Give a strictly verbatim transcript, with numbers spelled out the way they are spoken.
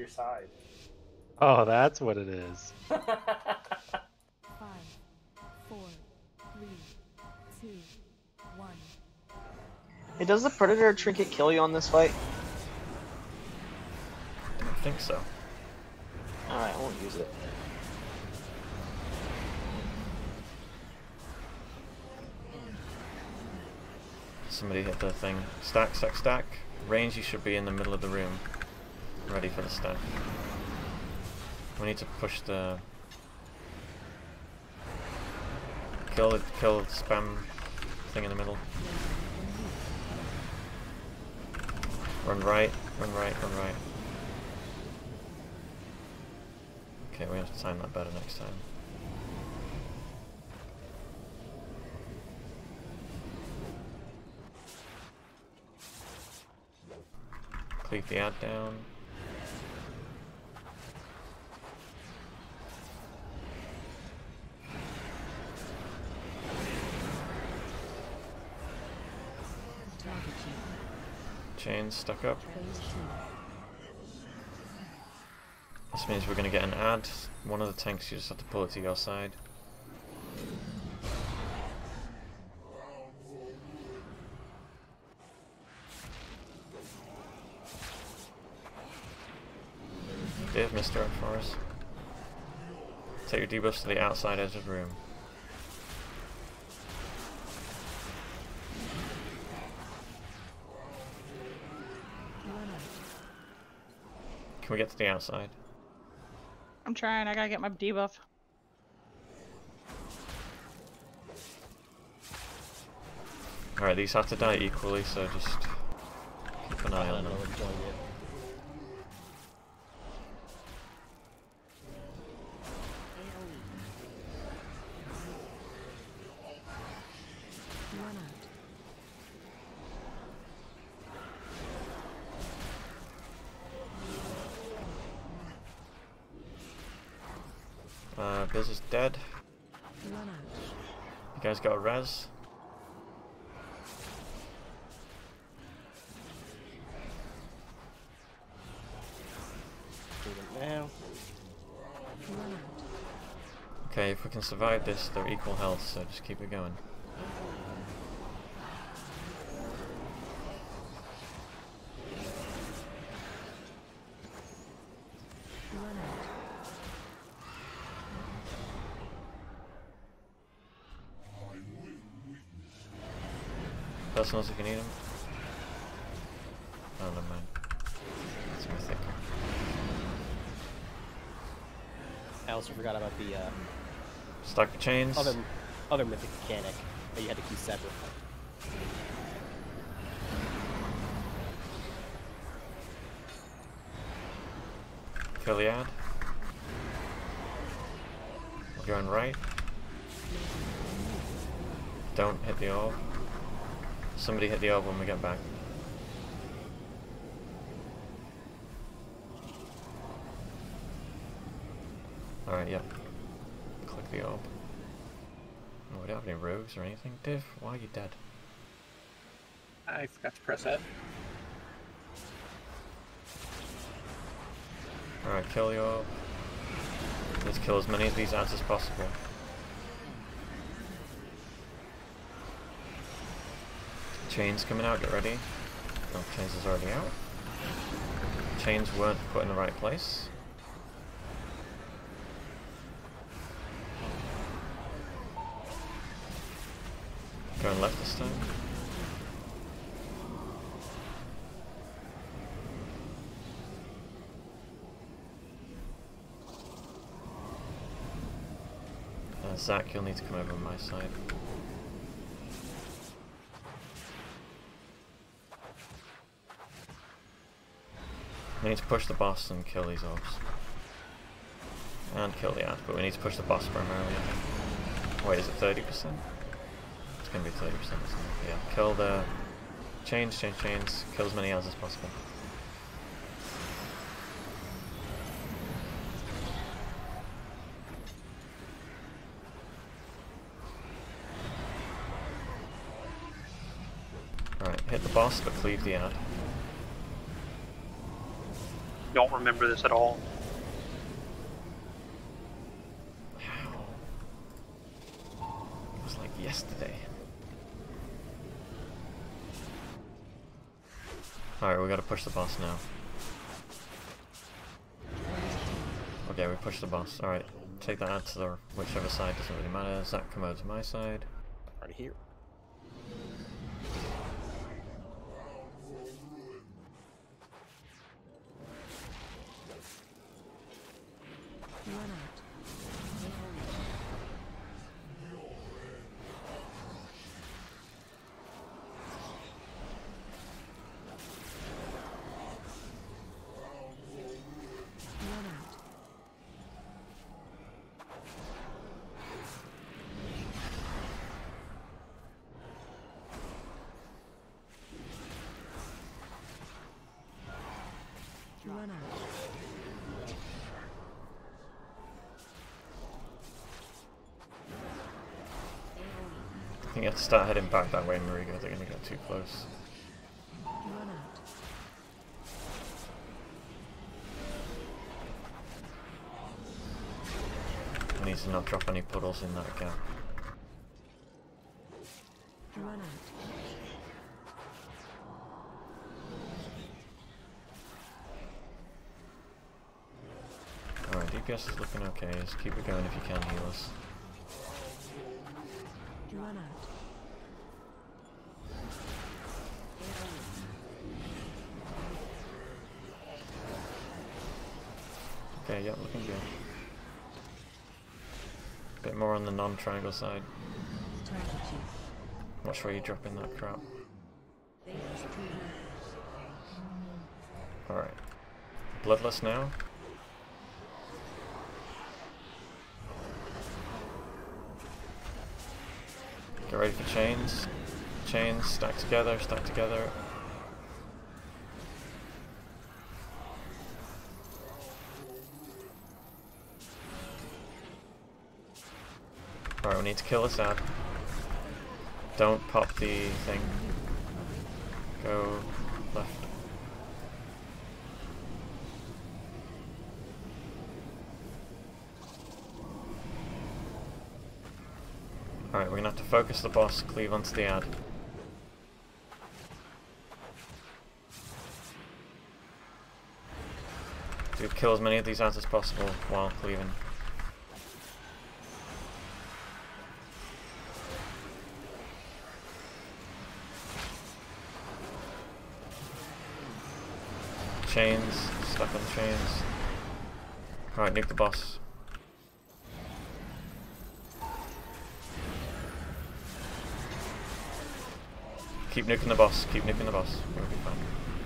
your side. Oh, that's what it is. Five, four, three, two, one. Hey, does the Predator trinket kill you on this fight? I don't think so. Alright, I won't use it. Somebody hit the thing. Stack, stack, stack. Range, you should be in the middle of the room. Ready for the stack. We need to push the... Kill the, kill the spam thing in the middle. Run right, run right, run right. Okay, we have to time that better next time. Cleave the ad down. Chains stuck up. This means we're going to get an ad. One of the tanks, you just have to pull it to your side. Dave, Mister Up for us. Take your debuffs to the outside edge of the room. Can we get to the outside? I'm trying, I gotta get my debuff. Alright, these have to die equally, so just keep an eye on them. Uh, Biz is dead. You guys got a res? Now. Okay, if we can survive this, they're equal health, so just keep it going. Personals if you need them. Oh, never mind. That's mythic. I also forgot about the uh, Stack the chains. other other mythic mechanic that you had to keep separate. Kill the ad. We're going right. Don't hit the orb. Somebody hit the orb when we get back. Alright, yep. Click the orb. Oh, we don't have any rogues or anything. Div, why are you dead? I forgot to press F. Alright, kill the orb. Let's kill as many of these ads as possible. Chains coming out, get ready. Oh, chains is already out. Chains weren't put in the right place. Going left this time. Uh, Zach, you'll need to come over on my side. We need to push the boss and kill these orbs. And kill the ad, but we need to push the boss primarily, I think. Wait, is it thirty percent? It's going to be thirty percent, isn't it? Yeah, kill the... Chains, chains, chains. Kill as many ads as possible. Alright, hit the boss, but cleave the ad. don't remember this at all. How? It was like yesterday. Alright, we gotta push the boss now. Okay, we pushed the boss. Alright, take that out to the whichever side, doesn't really matter. Zach, come over to my side. Right here. Run out. Run out. Run out. I think you have to start heading back that way, Marigo. They're gonna get too close. Run out. We need to not drop any puddles in that gap. Run out. Alright, D P S is looking okay. Just keep it going if you can heal us. Run out. Okay, yep, looking good. Bit more on the non-triangle side. Strategy. Watch where you drop in that crap. Alright. Bloodless now. Get ready for chains. Chains, stack together, stack together. Alright, we need to kill this ad. Don't pop the thing. Go left. Alright, we're gonna have to focus the boss, cleave onto the ad. Do kill as many of these ads as possible while cleaving. Chains, stuck on the chains. Alright, nuke the boss. Keep nuking the boss, keep nuking the boss. We'll be fine.